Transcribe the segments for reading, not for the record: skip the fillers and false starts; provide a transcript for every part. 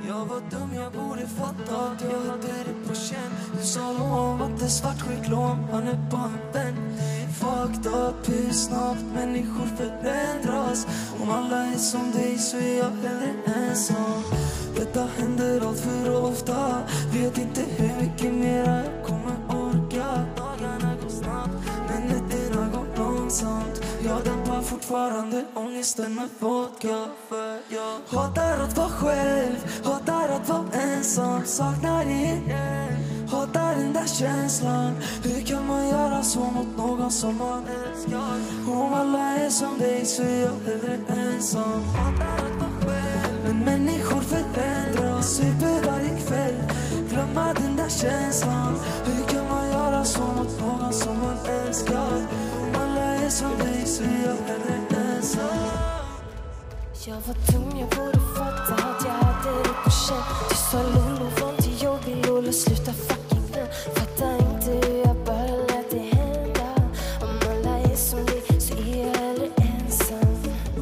Jag var dum, jag borde fatta att jag hade det på känn. Du sa lov att det svartskicklån, han är bara en vän. Fucked up, hur snabbt människor förändras. Om alla är som dig så är jag hellre ensam. Detta händer allt för ofta. Vet inte hur mycket mera jag kommer orka. Dagarna går snabbt, men nätterna går långsamt. Jag dämpar fortfarande ångesten med vodka. För jag hatar att vara själv, hatar att vara ensam. Saknar dig igen, hatar den där känslan. Hur kan man göra så mot någon som man älskar? Om alla är som dig så är jag hellre ensam. Hatar att vara själv, men människor förändras. Super varje kväll, glömma den där känslan. Hur kan man göra så mot någon som man älskar? Om alla är som dig så är jag hellre ensam. Jag var dum, jag borde fatta att jag hade det på känn. Du sa Lolo, var inte jobbig Lolo, sluta fucking gnäll. Fattar inte hur jag bara lät det hända. Om alla är som dig så är jag hellre ensam.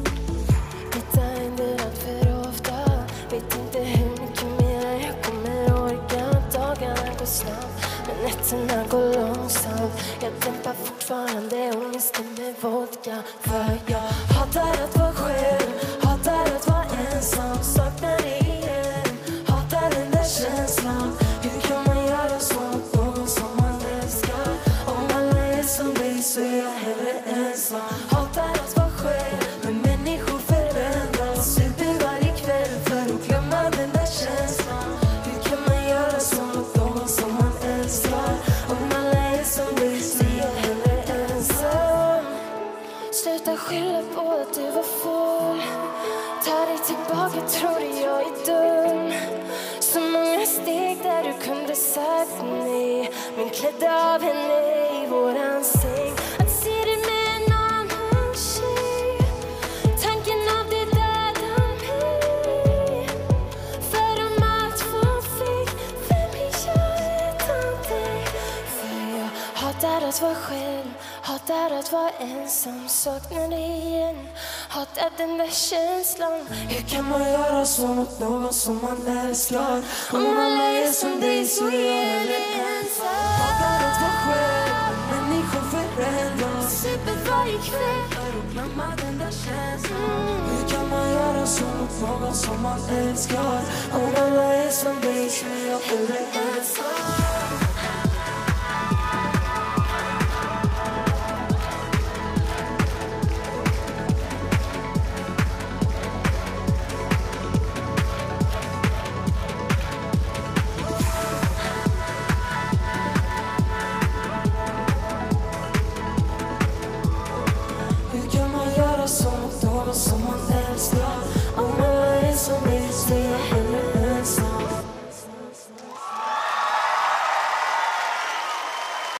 Detta händer allt för ofta. Vet inte hur mycket mer jag kommer orka. Dagarna går snabbt, men nätterna går långsamt. Jag dämpar fortfarande ångesten med vodka. För jag hatar att vara själv, hatar att vara ensam. Saknar dig igen, hatar den där känslan. Hur kan man göra så mot någon som man älskar? Om alla är som dig så är jag hellre ensam. Hatar att vara själv, men människor förändras. Super varje kväll för att glömma den där känslan. Hur kan man göra så mot någon som man älskar? Om alla är som dig så är jag hellre ensam. Sluta skylla på att du var full. Ta dig tillbaka, tror du jag är dum. Så många steg där du kunde sagt nej. Men klädde av henne i våran säng. Att se dig med en annan tjej. Tanken av det dödar mig. För om allt var fick, vem är jag utan dig? För jag hatar att vara själv, hatar att vara ensam. Saknar dig igen, hatar den där känslan. Hur kan man göra så mot någon som man älskar? Om alla är som dig så är jag hellre ensam. Hatar att vara själv, människor förändras. Super varje kväll för att glömma den där känslan. Hur kan man göra så mot någon som man älskar? Om alla är som dig så är jag hellre ensam. Hur kan man göra så mot någon som